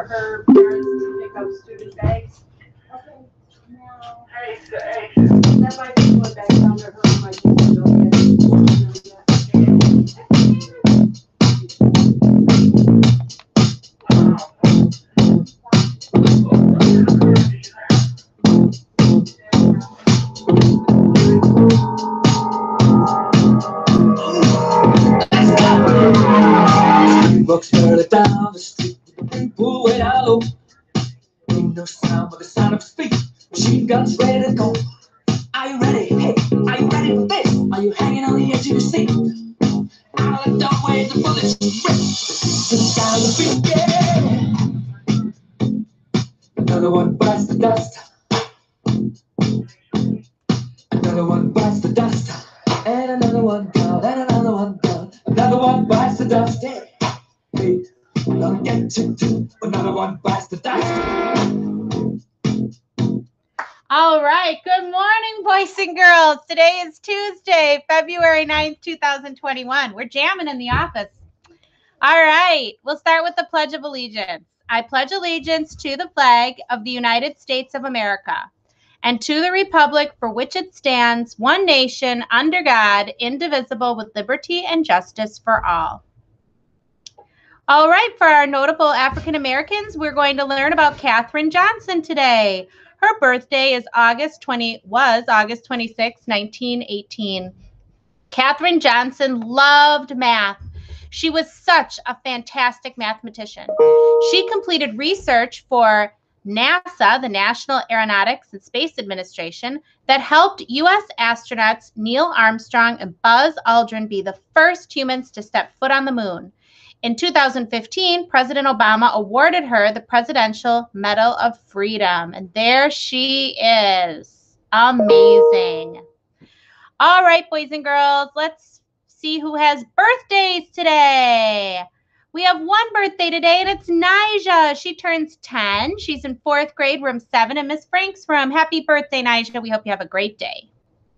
her parents to pick up student bags? Okay. No. All right, so, that might be going back down to her. My kids don't get Walks further down the street, people way down low. Ain't no sound but the sound of his feet. Machine guns ready to go. Are you ready? Hey, are you ready for this? Are you hanging on the edge of your seat? Out of the doorway, the bullets rip. The sound of the beat, yeah. Another one bites the dust. Another one bites the dust. And another one down, and another one down. Another one bites the dust, yeah. Hey, don't get too deep. Another one bites the dust. All right. Good morning, boys and girls. Today is Tuesday, February 9th, 2021. We're jamming in the office. All right. We'll start with the Pledge of Allegiance. I pledge allegiance to the flag of the United States of America and to the republic for which it stands, one nation, under God, indivisible, with liberty and justice for all. All right, for our notable African Americans, we're going to learn about Katherine Johnson today. Her birthday is August 26, 1918. Katherine Johnson loved math. She was such a fantastic mathematician. She completed research for NASA, the National Aeronautics and Space Administration, that helped U.S. astronauts Neil Armstrong and Buzz Aldrin be the first humans to step foot on the moon. In 2015, President Obama awarded her the Presidential Medal of Freedom, and there she is. Amazing. All right, boys and girls, let's see who has birthdays today. We have one birthday today, and it's Nija. She turns 10. She's in 4th grade, room 7 in Miss Frank's room. Happy birthday, Nija. We hope you have a great day.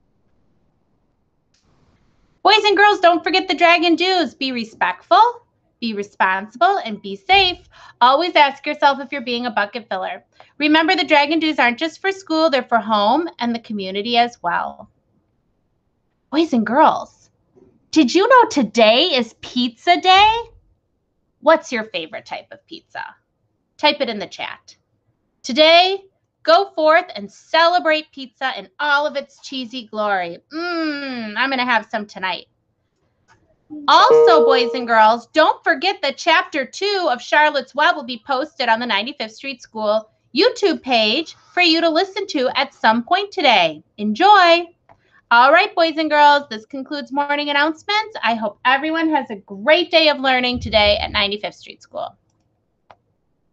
Boys and girls, don't forget the Dragon Do's. Be respectful, be responsible, and be safe. Always ask yourself if you're being a bucket filler. Remember, the Dragon Do's aren't just for school, they're for home and the community as well. Boys and girls, did you know today is Pizza Day? What's your favorite type of pizza? Type it in the chat. Today, go forth and celebrate pizza in all of its cheesy glory. I'm going to have some tonight. Also, boys and girls, don't forget that Chapter 2 of Charlotte's Web will be posted on the 95th Street School YouTube page for you to listen to at some point today. Enjoy! All right, boys and girls, this concludes morning announcements. I hope everyone has a great day of learning today at 95th Street School.